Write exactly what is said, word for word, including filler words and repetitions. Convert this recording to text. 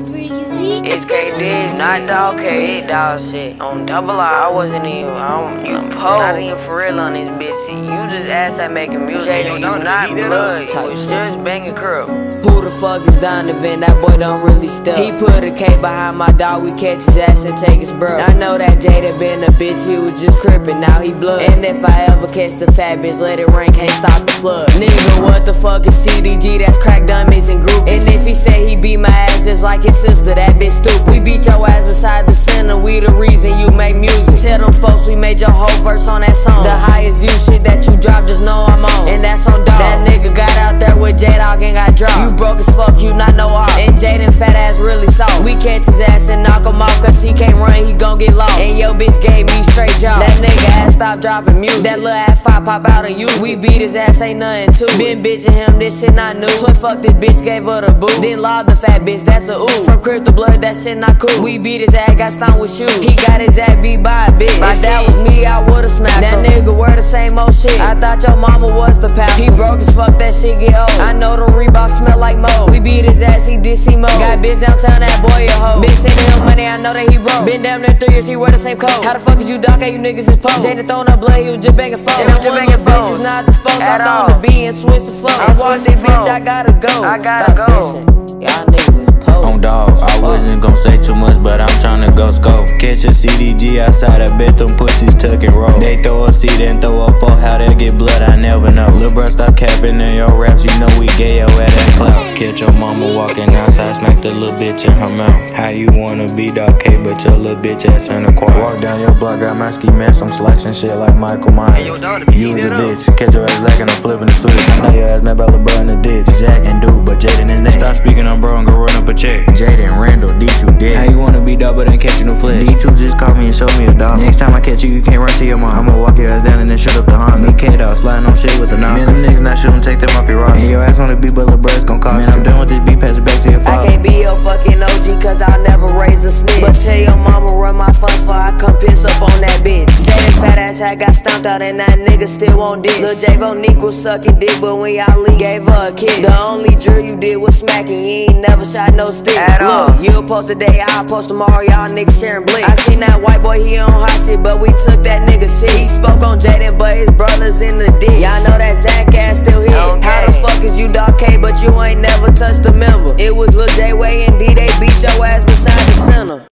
breezy. It's K D, not dog K, it dog shit. On double R, I wasn't even, I don't, you po, not even for real on this bitch. You just ass at making music, you not blood, you was just banging curl. Who the fuck is Donovan? That boy don't really step. He put a K behind my dog, we catch his ass and take his bro. I know that Jada been a bitch, he was just crippin', now he blood. And if I ever catch the fat bitch, let it rain, can't stop the flood. Nigga, what the fuck is C D G? That's crack dummies and groupies. And if he say he beat my ass just like his sister, that bitch stupid. We beat your ass beside the center, we the reason you make music. Tell them folks we made your whole verse on that song. The highest view shit that you drop, just know I'm on. And that's on dog. That nigga got out there with BabyEDAWG and got dropped. You broke as fuck, you not know off. And Jaden fat ass really soft. We catch his ass and knock him off, cause he can't run, he gon' get lost. And yo bitch gave me straight jaw. That nigga ass stop dropping music. That little ass five pop out on you. We beat his ass, ain't nothing to it. Been bitching him, this shit not new. Twin fuck this bitch, gave her the boot. Then lob the fat bitch, that's a ooh. From crib to blood, that shit not cool. We beat his ass, got stung with shoes. He got his ass beat by a bitch. If that was me, I would've smacked that him. Nigga wear the same old shit. I thought your mama was the pal. He broke as fuck, that shit get old. I know the Reebok smell like mold. We beat his ass, he did see mo. Got bitch downtown, that boy a hoe. Been sending him money, I know that he broke. Been damn near three years, he wear the same coat. How the fuck is you dog, you niggas is post? Jada throwing up blood, he was just banging phone. And I'm just banging bitches, not the folks. I on the B and switch the flow. I watch this bitch, I gotta go. I gotta Stop go. bitching. Y'all niggas is post. On dog, I wasn't gon' say too much, but I'm tryna go scope. Catch a C D G outside, I bet them pussies tuck and roll. They throw a seat and throw a four, how they get blood, I never know. Lil' bruh, stop capping in your raps, you know we gay, yo, at that clout. Catch your mama walking outside, smack the little bitch in her mouth. How you wanna be dog K, but your little bitch ass in the choir. Walk down your block, got my ski mask, I'm slicing shit like Michael Myers. Hey, yo, Donovan, you was a bitch, catch your ass lacking, I'm flipping the switch. I know your ass met by LeBron in the ditch. Zach and dude, but Jaden is next. Stop speaking on bro and go run up a check. Jaden, Randall, D two dead. How you wanna be dog but ain't catch you no flesh? D two just called me and showed me a dog. Next time I catch you, you can't run to your mom. I'ma walk your ass down and then shoot up the Honda. Me K-Dawg sliding on shit with the knob. Man, them niggas not shooting, take them off your roster. And your ass wanna be but lil' bruh, it's gon' cost. Man, I'm done with this beat, pass it back to your father. I can't be your fucking O G cause I'll never raise a snitch. But tell your mama run my funds before I come piss up on that bitch. Jaden fat ass had got stomped out and that nigga still won't diss. Lil' Javonique was sucking dick, but when y'all leave, gave her a kiss. The only drill you did was smacking, you ain't never shot no stick. At all. Look, you'll post today, I'll post tomorrow, y'all niggas sharing blinks. I seen that white boy, he on hot shit, but we took that nigga shit. He spoke on Jaden, but his brother's in the ditch. Y'all know that Zach ass still hit. Okay. How the fuck is you dog K, but you ain't never touched a member? It was Lil J-Way and D, they beat your ass beside the center.